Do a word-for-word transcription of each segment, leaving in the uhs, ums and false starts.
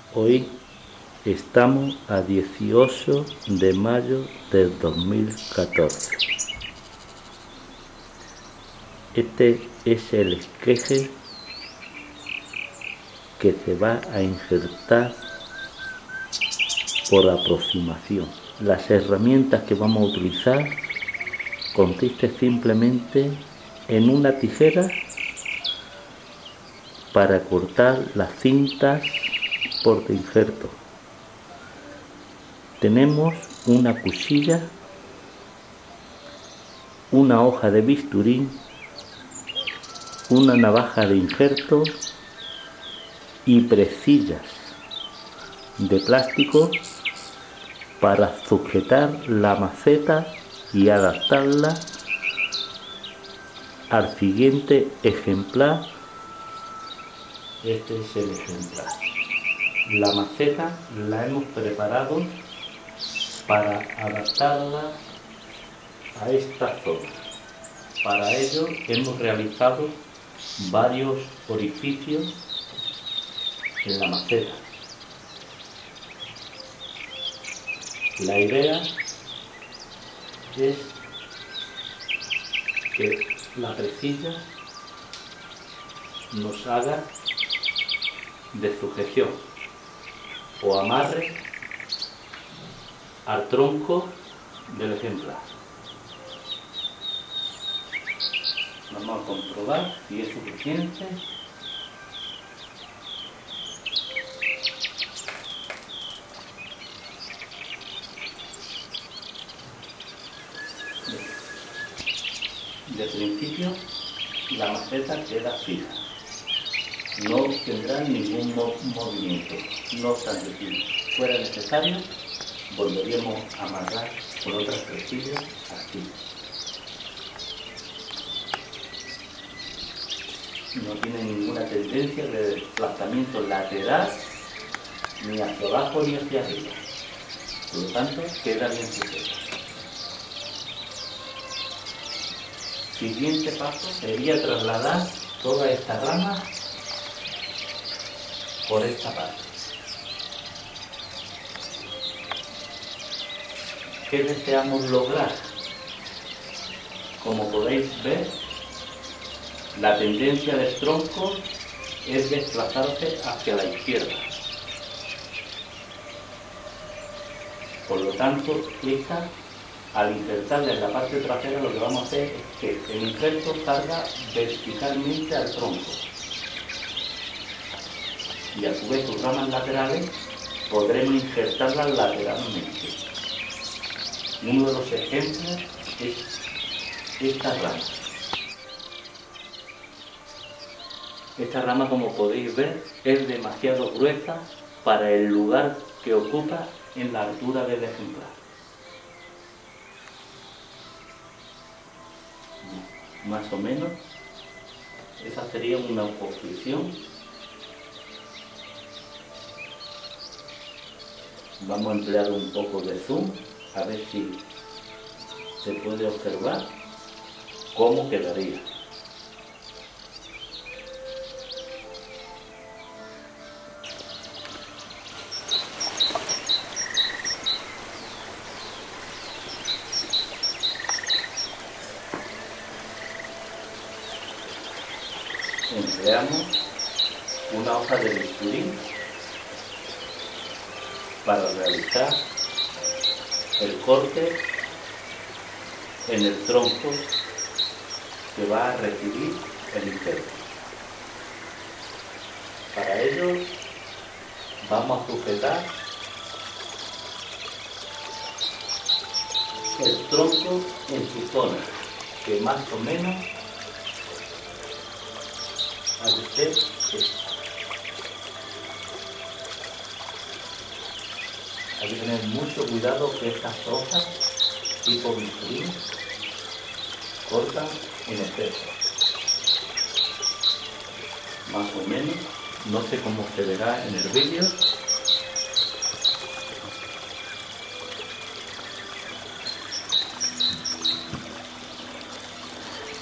Hoy estamos a dieciocho de mayo del dos mil catorce. Este es el esqueje que se va a injertar por aproximación. Las herramientas que vamos a utilizar consiste simplemente en una tijera para cortar las cintas por de injerto. Tenemos una cuchilla, una hoja de bisturí, una navaja de injerto y presillas de plástico para sujetar la maceta y adaptarla al siguiente ejemplar. Este es el ejemplar. La maceta la hemos preparado para adaptarla a esta zona. Para ello hemos realizado varios orificios en la maceta. La idea es que la presilla nos haga de sujeción o amarre al tronco del ejemplar. Vamos a comprobar si es suficiente. De principio la maceta queda fija, no tendrá ningún mo movimiento. No obstante, si fuera necesario, volveríamos a amarrar con otras presillas aquí. No tiene ninguna tendencia de desplazamiento lateral, ni hacia abajo ni hacia arriba. Por lo tanto, queda bien sujeta. Siguiente paso sería trasladar toda esta rama por esta parte. ¿Qué deseamos lograr? Como podéis ver, la tendencia del tronco es desplazarse hacia la izquierda. Por lo tanto, esta, al insertarla en la parte trasera, lo que vamos a hacer es que el injerto salga verticalmente al tronco. Y a su vez sus ramas laterales podremos injertarlas lateralmente. Uno de los ejemplos es esta rama. Esta rama, como podéis ver, es demasiado gruesa para el lugar que ocupa en la altura del ejemplar. Más o menos, esa sería una posición. Vamos a emplear un poco de zoom a ver si se puede observar cómo quedaría. Empleamos una hoja de bisturí para realizar el corte en el tronco que va a recibir el injerto. Para ello vamos a sujetar el tronco en su zona, que más o menos ha de ser esta. Hay que tener mucho cuidado que estas hojas tipo bisturí cortan en exceso. Más o menos, no sé cómo se verá en el vídeo.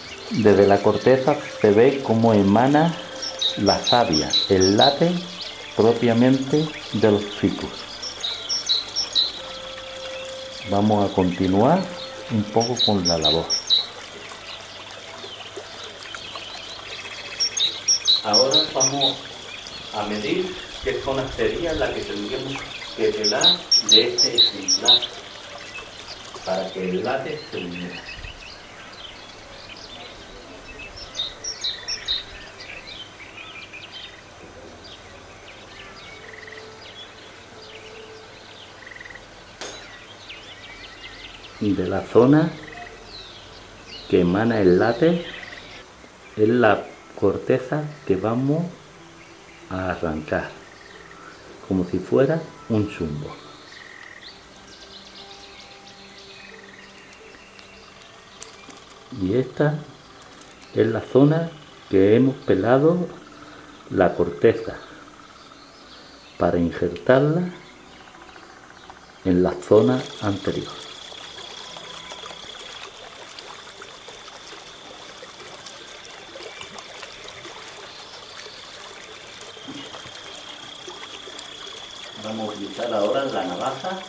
Desde la corteza se ve cómo emana la savia, el látex propiamente del ficus. Vamos a continuar un poco con la labor. Ahora vamos a medir qué zona sería la que tendríamos que pelar de este ejemplar para que el látex se uniera. De la zona que emana el látex es la corteza que vamos a arrancar, como si fuera un chumbo. Y esta es la zona que hemos pelado la corteza para injertarla en la zona anterior. Vamos a utilizar ahora la navaja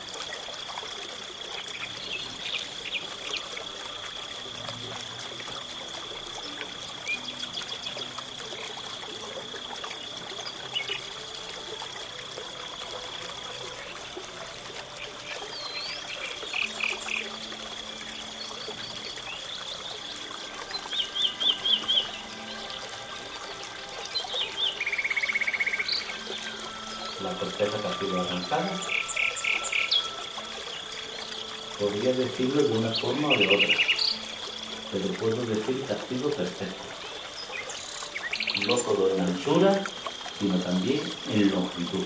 la corteza que ha sido arrancada. Podría decirlo de una forma o de otra, pero puedo decir que ha sido perfecto. No solo en anchura, sino también en longitud.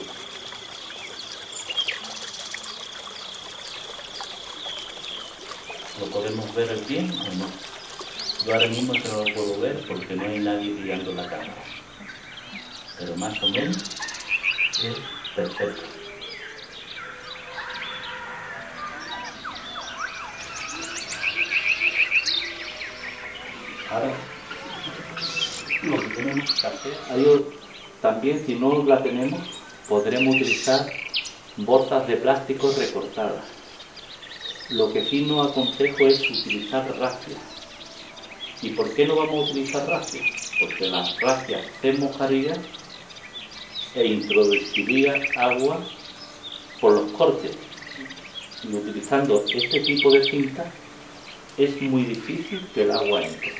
¿Lo podemos ver bien o no? Yo ahora mismo no lo puedo ver porque no hay nadie guiando la cámara, pero más o menos es perfecto. Ahora, lo que tenemos que hacer, hay, también si no la tenemos, podremos utilizar bolsas de plástico recortadas. Lo que sí no aconsejo es utilizar racias. ¿Y por qué no vamos a utilizar racias? Porque las racias se mojarían e introduciría agua por los cortes. Y utilizando este tipo de cinta es muy difícil que el agua entre.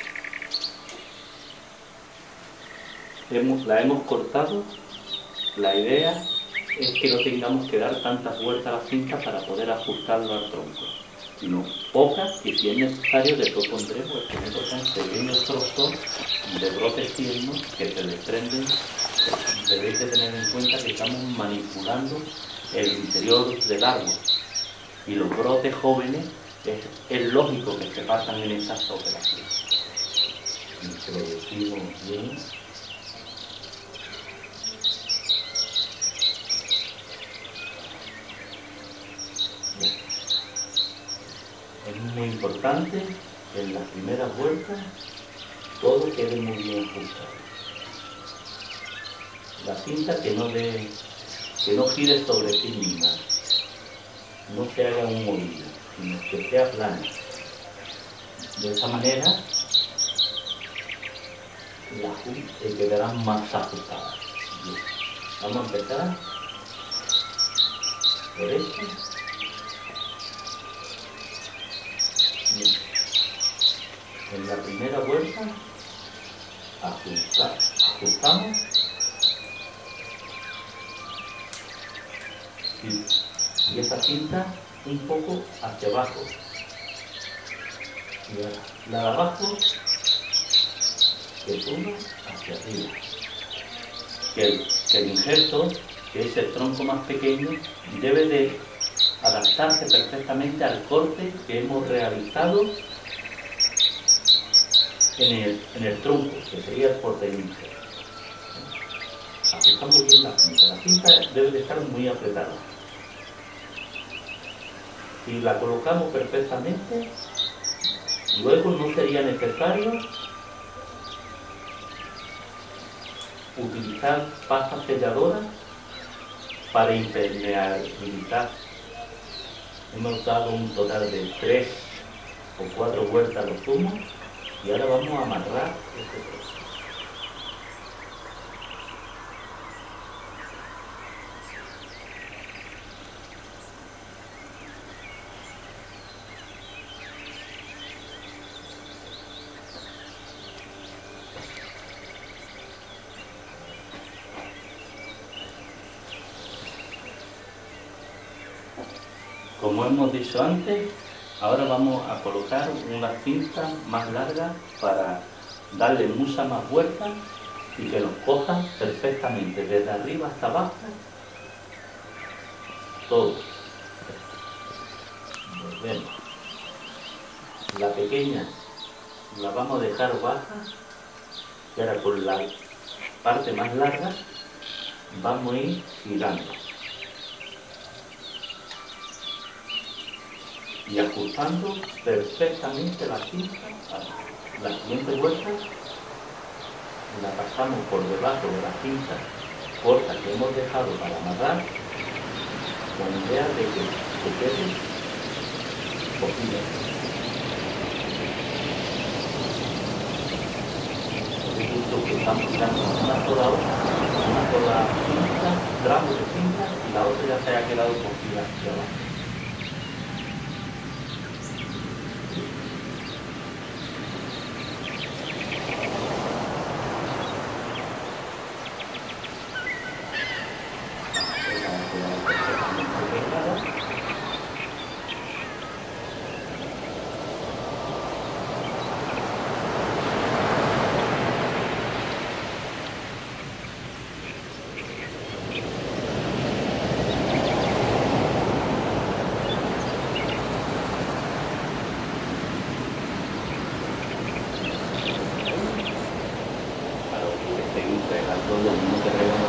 Hemos, la hemos cortado. La idea es que no tengamos que dar tantas vueltas a la cinta para poder ajustarlo al tronco, sino pocas, y si es necesario después pondremos, estos son pequeños trozos de brotes tiernos que se desprenden. Debéis de tener en cuenta que estamos manipulando el interior del árbol y los brotes jóvenes es, es lógico que se pasan en estas operaciones. Introducimos bien. Es muy importante que en las primeras vueltas todo quede muy bien ajustado. La cinta que no, de, que no gire sobre sí misma, no se haga un movimiento, sino que sea plana. De esa manera las se quedarán más ajustadas. Bien. Vamos a empezar por esto. Bien. En la primera vuelta ajustar, ajustamos y, y esa cinta un poco hacia abajo y la de abajo que suba hacia arriba, que el, que el injerto, que es el tronco más pequeño, debe de adaptarse perfectamente al corte que hemos realizado en el, en el tronco, que sería el corte del injerto. Ajustamos bien la cinta. La cinta debe de estar muy apretada. Si la colocamos perfectamente, luego no sería necesario utilizar pasta selladora para impermeabilizar. Hemos dado un total de tres o cuatro vueltas a los zumos y ahora vamos a amarrar este trozo. Como hemos dicho antes, ahora vamos a colocar una cinta más larga para darle mucha más vuelta y que nos coja perfectamente desde arriba hasta abajo todo. Volvemos. La pequeña la vamos a dejar baja y ahora con la parte más larga vamos a ir girando y ajustando perfectamente la cinta. La siguiente vuelta la pasamos por debajo de la cinta corta que hemos dejado para amarrar, con idea de que se quede cogida. Que estamos tirando una sola hoja, una sola cinta, tramo de cinta, y la otra ya se ha quedado cogida hacia abajo. Lo mismo que traemos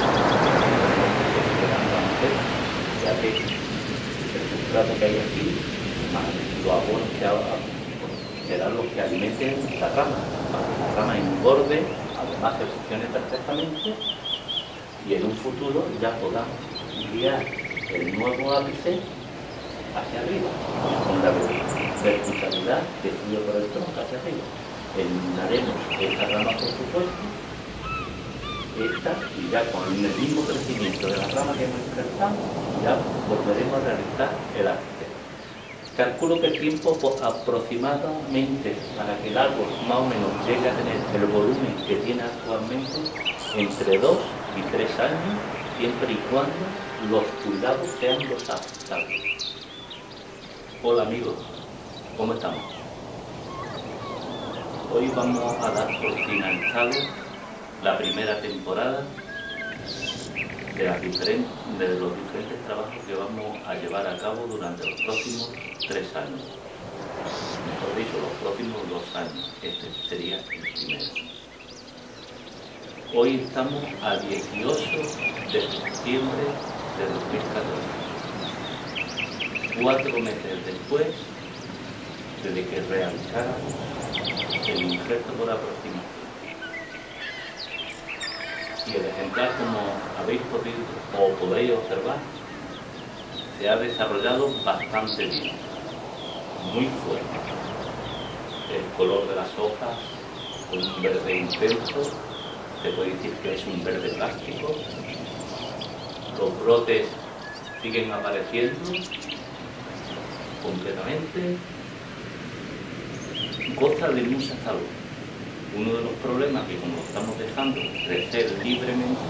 ya que el sustrato que hay aquí, más los abonos que ahora serán los que alimenten la rama, para que la rama engorde, además se funcione perfectamente y en un futuro ya podamos guiar el nuevo ápice hacia arriba, con la verticalidad de fluyo por el tronco hacia arriba. Eliminaremos esta rama, por supuesto, esta, y ya con el mismo crecimiento de la rama que hemos injertado, ya volveremos a realizar el ápice. Calculo que el tiempo aproximadamente para que el árbol más o menos llegue a tener el volumen que tiene actualmente entre dos y tres años, siempre y cuando los cuidados sean los aceptables. Hola amigos, ¿cómo estamos? Hoy vamos a dar por finalizado la primera temporada de, las diferentes, de los diferentes trabajos que vamos a llevar a cabo durante los próximos tres años. Mejor dicho, los próximos dos años. Este sería el primero. Hoy estamos a dieciocho de septiembre de dos mil catorce. Cuatro meses después desde que realizáramos el injerto por aproximación. Y el ejemplar, como habéis podido o podéis observar, se ha desarrollado bastante bien, muy fuerte. El color de las hojas, con un verde intenso, se puede decir que es un verde plástico. Los brotes siguen apareciendo completamente. Goza de mucha salud. Uno de los problemas que, como estamos dejando crecer libremente,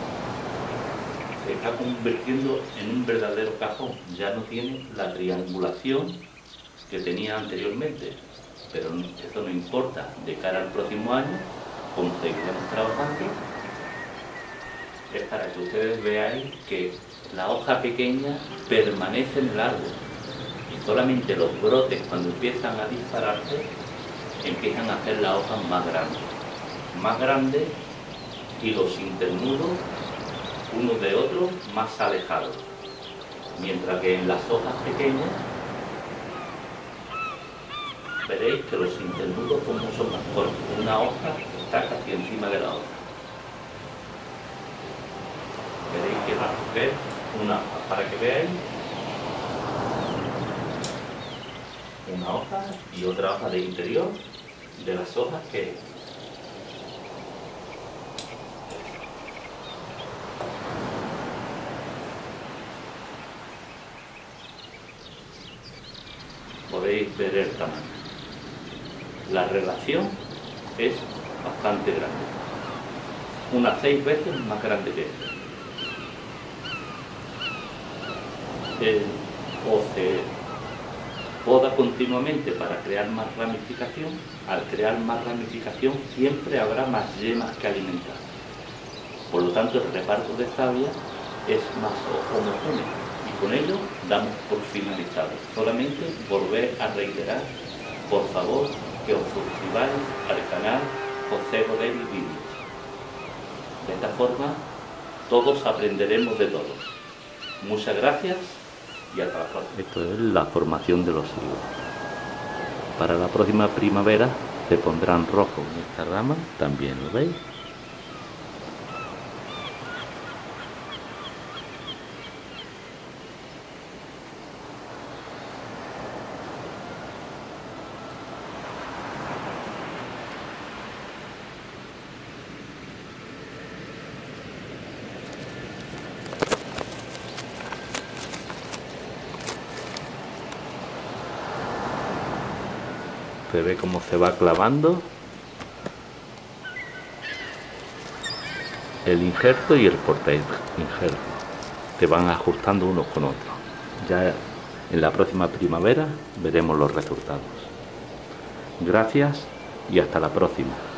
se está convirtiendo en un verdadero cajón. Ya no tiene la triangulación que tenía anteriormente, pero eso no importa. De cara al próximo año, como seguiremos trabajando, es para que ustedes veáis que la hoja pequeña permanece en el árbol y solamente los brotes, cuando empiezan a dispararse, empiezan a hacer las hojas más grandes, más grandes y los internudos unos de otros más alejados, mientras que en las hojas pequeñas veréis que los internudos son mucho más cortos. Una hoja está casi encima de la otra. Veréis que va a coger una hoja para que veáis una hoja y otra hoja de interior de las hojas que podéis ver el tamaño. La relación es bastante grande, unas seis veces más grande que esta. Eh, o se poda continuamente para crear más ramificación. Al crear más ramificación siempre habrá más yemas que alimentar. Por lo tanto, el reparto de savia es más homogéneo y con ello damos por finalizado. Solamente volver a reiterar, por favor, que os suscribáis al canal José Godelli Vídeos. De esta forma, todos aprenderemos de todos. Muchas gracias y hasta la próxima. Esto es la formación de los higos. Para la próxima primavera se pondrán rojos en esta rama, también lo veis. Se ve cómo se va clavando el injerto y el porta injerto. Se van ajustando unos con otros. Ya en la próxima primavera veremos los resultados. Gracias y hasta la próxima.